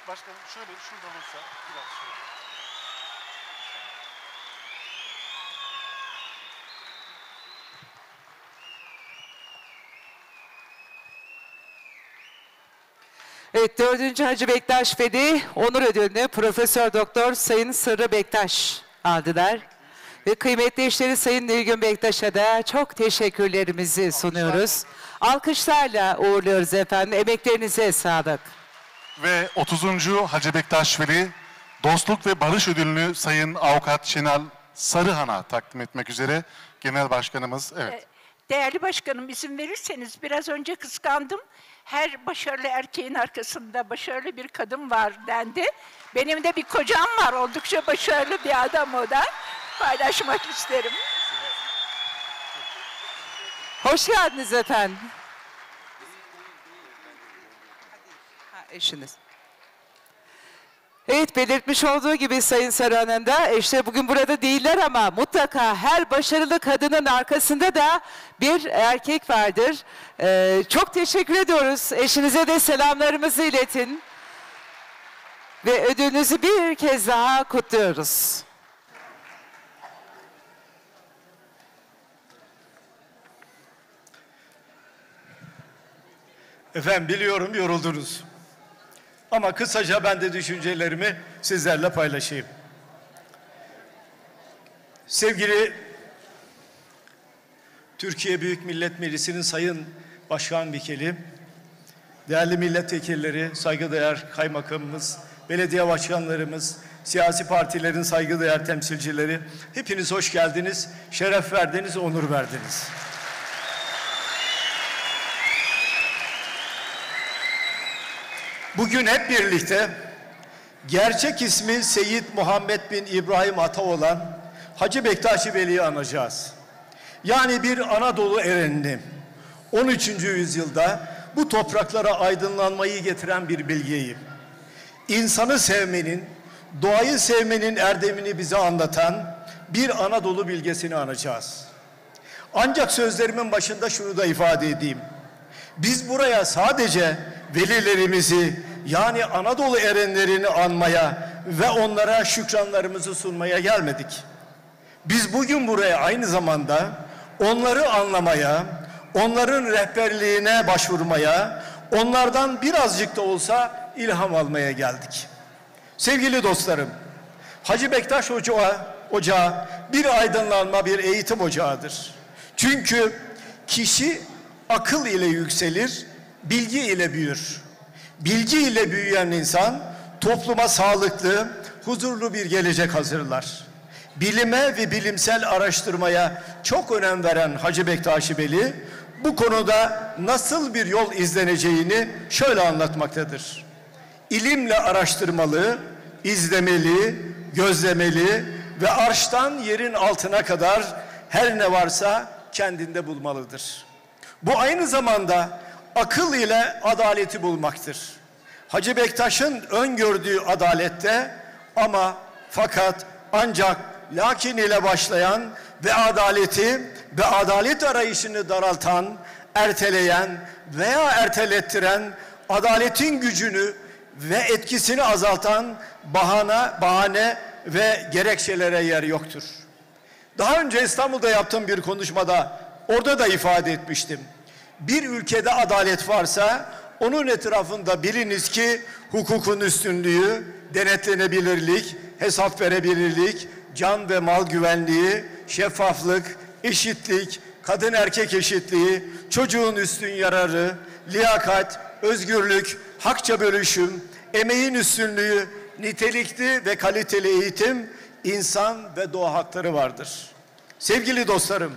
Başkanım şöyle şurada olursa biraz şöyle. Evet, 4. Hacı Bektaş Veli Onur Ödülünü Profesör Doktor Sayın Sırrı Bektaş aldılar. Ve kıymetli eşleri Sayın Nilgün Bektaş'a da çok teşekkürlerimizi sunuyoruz. Alkışlarla uğurluyoruz efendim. Emeklerinize sağlık. Ve 30. Hacı Bektaş Veli Dostluk ve Barış Ödülünü Sayın Avukat Şenal Sarıhan'a takdim etmek üzere Genel Başkanımız. Evet. Değerli başkanım, izin verirseniz biraz önce kıskandım. Her başarılı erkeğin arkasında başarılı bir kadın var dendi. Benim de bir kocam var, oldukça başarılı bir adam o da. Paylaşmak isterim. Hoş geldiniz efendim. Eşiniz. Evet, belirtmiş olduğu gibi Sayın Sarıhan'ın da işte bugün burada değiller ama mutlaka her başarılı kadının arkasında da bir erkek vardır. Çok teşekkür ediyoruz. Eşinize de selamlarımızı iletin. Ve ödülünüzü bir kez daha kutluyoruz. Efendim biliyorum yoruldunuz. Ama kısaca ben de düşüncelerimi sizlerle paylaşayım. Sevgili Türkiye Büyük Millet Meclisi'nin Sayın Başkan Vekili, değerli milletvekilleri, saygıdeğer kaymakamımız, belediye başkanlarımız, siyasi partilerin saygıdeğer temsilcileri, hepiniz hoş geldiniz, şeref verdiniz, onur verdiniz. Bugün hep birlikte gerçek ismi Seyyid Muhammed bin İbrahim Ata olan Hacı Bektaş Veli'yi anacağız. Yani bir Anadolu erenini 13. yüzyılda bu topraklara aydınlanmayı getiren bir bilgeyi, insanı sevmenin, doğayı sevmenin erdemini bize anlatan bir Anadolu bilgesini anacağız. Ancak sözlerimin başında şunu da ifade edeyim. Biz buraya sadece velilerimizi, yani Anadolu erenlerini anmaya ve onlara şükranlarımızı sunmaya gelmedik. Biz bugün buraya aynı zamanda onları anlamaya, onların rehberliğine başvurmaya, onlardan birazcık da olsa ilham almaya geldik. Sevgili dostlarım, Hacı Bektaş Ocağı bir aydınlanma, bir eğitim ocağıdır. Çünkü kişi akıl ile yükselir, bilgi ile büyür. Bilgi ile büyüyen insan topluma sağlıklı, huzurlu bir gelecek hazırlar. Bilime ve bilimsel araştırmaya çok önem veren Hacı Bektaş Veli bu konuda nasıl bir yol izleneceğini şöyle anlatmaktadır. İlimle araştırmalı, izlemeli, gözlemeli ve arştan yerin altına kadar her ne varsa kendinde bulmalıdır. Bu aynı zamanda akıl ile adaleti bulmaktır. Hacı Bektaş'ın öngördüğü adalette ama fakat ancak lakin ile başlayan ve adaleti ve adalet arayışını daraltan, erteleyen veya ertelettiren, adaletin gücünü ve etkisini azaltan bahane ve gerekçelere yer yoktur. Daha önce İstanbul'da yaptığım bir konuşmada orada da ifade etmiştim. Bir ülkede adalet varsa onun etrafında biliniz ki hukukun üstünlüğü, denetlenebilirlik, hesap verebilirlik, can ve mal güvenliği, şeffaflık, eşitlik, kadın erkek eşitliği, çocuğun üstün yararı, liyakat, özgürlük, hakça bölüşüm, emeğin üstünlüğü, nitelikli ve kaliteli eğitim, insan ve doğa hakları vardır. Sevgili dostlarım,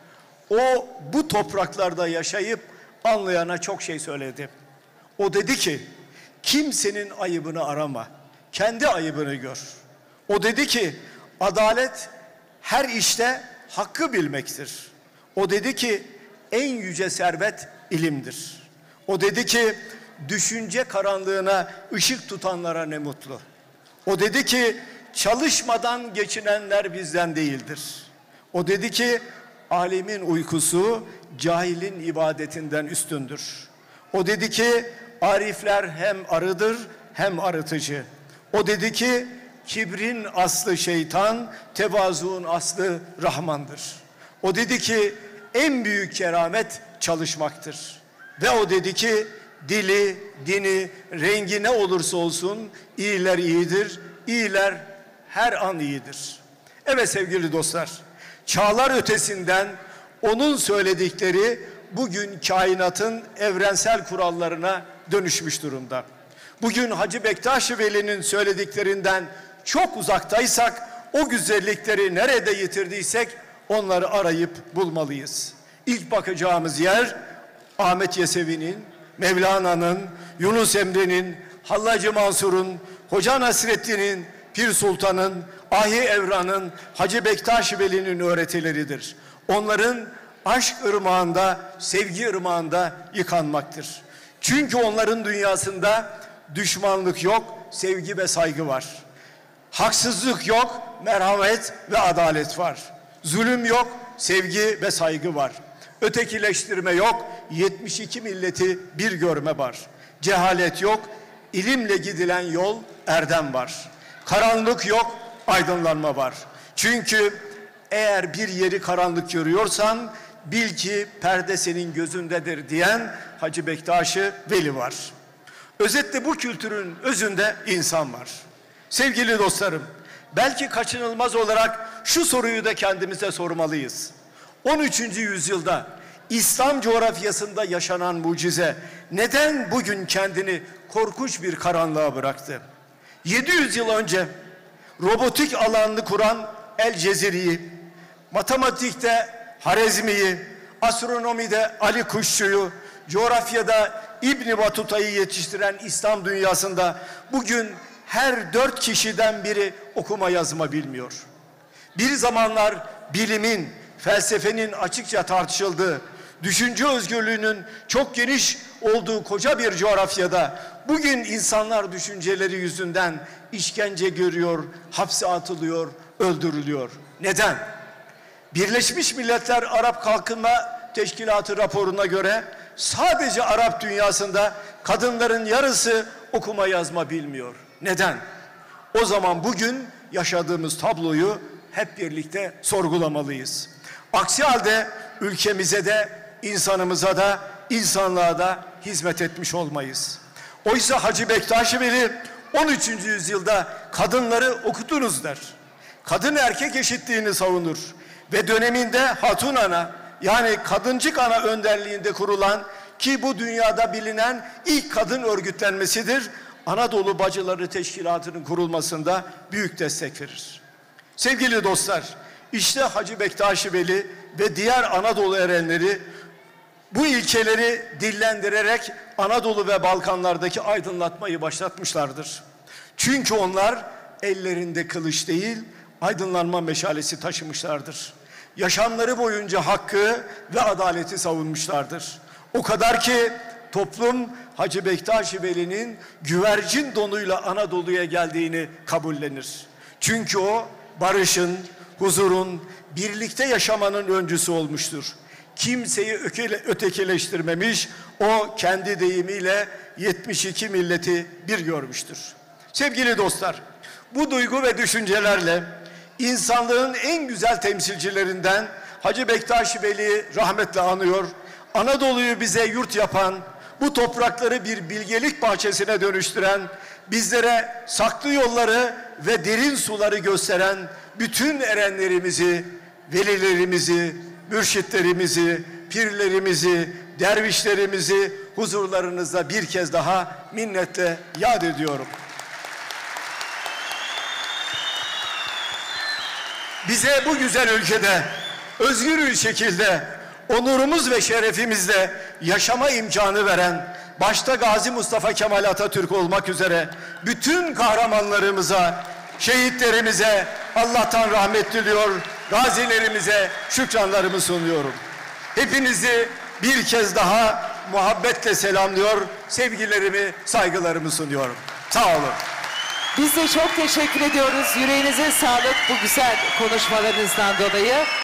o bu topraklarda yaşayıp anlayana çok şey söyledi. O dedi ki, kimsenin ayıbını arama, kendi ayıbını gör. O dedi ki, adalet her işte hakkı bilmektir. O dedi ki, en yüce servet ilimdir. O dedi ki, düşünce karanlığına ışık tutanlara ne mutlu. O dedi ki, çalışmadan geçinenler bizden değildir. O dedi ki, alemin uykusu cahilin ibadetinden üstündür. O dedi ki, arifler hem arıdır hem arıtıcı. O dedi ki, kibrin aslı şeytan, tevazuun aslı Rahmandır. O dedi ki, en büyük keramet çalışmaktır. Ve o dedi ki, dili, dini, rengi ne olursa olsun iyiler iyidir, iyiler her an iyidir. Evet sevgili dostlar, çağlar ötesinden onun söyledikleri bugün kainatın evrensel kurallarına dönüşmüş durumda. Bugün Hacı Bektaş Veli'nin söylediklerinden çok uzaktaysak, o güzellikleri nerede yitirdiysek onları arayıp bulmalıyız. İlk bakacağımız yer Ahmet Yesevi'nin, Mevlana'nın, Yunus Emre'nin, Hallacı Mansur'un, Hoca Nasreddin'in, Pir Sultan'ın, Ahi Evran'ın, Hacı Bektaş Veli'nin öğretileridir. Onların aşk ırmağında, sevgi ırmağında yıkanmaktır. Çünkü onların dünyasında düşmanlık yok, sevgi ve saygı var. Haksızlık yok, merhamet ve adalet var. Zulüm yok, sevgi ve saygı var. Ötekileştirme yok, 72 milleti bir görme var. Cehalet yok, ilimle gidilen yol erdem var. Karanlık yok, aydınlanma var. Çünkü eğer bir yeri karanlık görüyorsan bil ki perde senin gözündedir diyen Hacı Bektaş Veli var. Özetle bu kültürün özünde insan var. Sevgili dostlarım, belki kaçınılmaz olarak şu soruyu da kendimize sormalıyız. 13. yüzyılda İslam coğrafyasında yaşanan mucize neden bugün kendini korkunç bir karanlığa bıraktı? 700 yıl önce robotik alanını kuran El Cezeri'yi, matematikte Harezmi'yi, astronomide Ali Kuşçu'yu, coğrafyada İbn Batuta'yı yetiştiren İslam dünyasında bugün her 4 kişiden biri okuma yazma bilmiyor. Bir zamanlar bilimin, felsefenin açıkça tartışıldığı, düşünce özgürlüğünün çok geniş olduğu koca bir coğrafyada bugün insanlar düşünceleri yüzünden işkence görüyor, hapse atılıyor, öldürülüyor. Neden? Birleşmiş Milletler Arap Kalkınma Teşkilatı raporuna göre sadece Arap dünyasında kadınların yarısı okuma yazma bilmiyor. Neden? O zaman bugün yaşadığımız tabloyu hep birlikte sorgulamalıyız. Aksi halde ülkemize de, insanımıza da, insanlığa da hizmet etmiş olmayız. Oysa Hacı Bektaş Veli 13. yüzyılda kadınları okutunuz der. Kadın erkek eşitliğini savunur. Ve döneminde Hatun Ana, yani Kadıncık Ana önderliğinde kurulan ki bu dünyada bilinen ilk kadın örgütlenmesidir, Anadolu Bacıları Teşkilatı'nın kurulmasında büyük destek verir. Sevgili dostlar, işte Hacı Bektaş Veli ve diğer Anadolu erenleri bu ilkeleri dillendirerek Anadolu ve Balkanlardaki aydınlatmayı başlatmışlardır. Çünkü onlar ellerinde kılıç değil, aydınlanma meşalesi taşımışlardır. Yaşamları boyunca hakkı ve adaleti savunmuşlardır. O kadar ki toplum Hacı Bektaş Veli'nin güvercin donuyla Anadolu'ya geldiğini kabullenir. Çünkü o barışın, huzurun, birlikte yaşamanın öncüsü olmuştur. Kimseyi ötekileştirmemiş, o kendi deyimiyle 72 milleti bir görmüştür. Sevgili dostlar, bu duygu ve düşüncelerle insanlığın en güzel temsilcilerinden Hacı Bektaş Veli'yi rahmetle anıyor. Anadolu'yu bize yurt yapan, bu toprakları bir bilgelik bahçesine dönüştüren, bizlere saklı yolları ve derin suları gösteren bütün erenlerimizi, velilerimizi, mürşitlerimizi, pirlerimizi, dervişlerimizi huzurlarınızda bir kez daha minnetle yad ediyorum. Bize bu güzel ülkede özgür bir şekilde onurumuz ve şerefimizle yaşama imkanı veren, başta Gazi Mustafa Kemal Atatürk olmak üzere bütün kahramanlarımıza, şehitlerimize Allah'tan rahmet diliyor, gazilerimize şükranlarımı sunuyorum. Hepinizi bir kez daha muhabbetle selamlıyor, sevgilerimi, saygılarımı sunuyorum. Sağ olun. Biz de çok teşekkür ediyoruz. Yüreğinize sağlık bu güzel konuşmalarınızdan dolayı.